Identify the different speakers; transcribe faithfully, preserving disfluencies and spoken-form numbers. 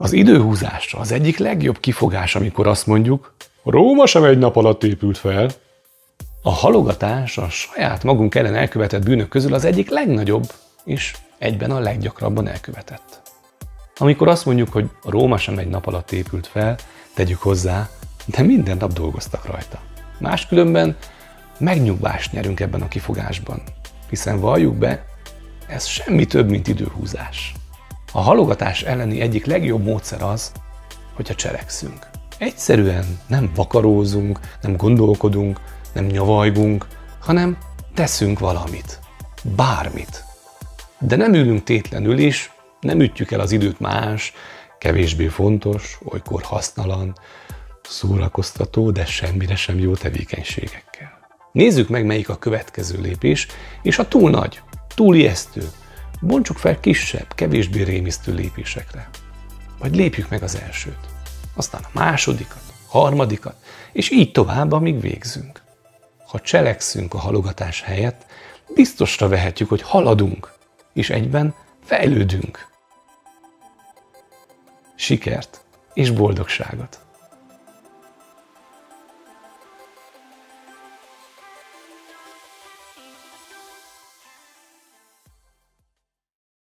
Speaker 1: Az időhúzásra az egyik legjobb kifogás, amikor azt mondjuk, Róma sem egy nap alatt épült fel. A halogatás a saját magunk ellen elkövetett bűnök közül az egyik legnagyobb, és egyben a leggyakrabban elkövetett. Amikor azt mondjuk, hogy Róma sem egy nap alatt épült fel, tegyük hozzá, de minden nap dolgoztak rajta. Máskülönben megnyugvást nyerünk ebben a kifogásban, hiszen valljuk be, ez semmi több, mint időhúzás. A halogatás elleni egyik legjobb módszer az, hogyha cselekszünk. Egyszerűen nem vakarózunk, nem gondolkodunk, nem nyavajgunk, hanem teszünk valamit. Bármit. De nem ülünk tétlenül is, nem ütjük el az időt más, kevésbé fontos, olykor hasztalan, szórakoztató, de semmire sem jó tevékenységekkel. Nézzük meg, melyik a következő lépés, és ha túl nagy, túl ijesztő, bontsuk fel kisebb, kevésbé rémisztő lépésekre. Vagy lépjük meg az elsőt, aztán a másodikat, a harmadikat, és így tovább, amíg végzünk. Ha cselekszünk a halogatás helyett, biztosra vehetjük, hogy haladunk, és egyben fejlődünk. Sikert és boldogságot!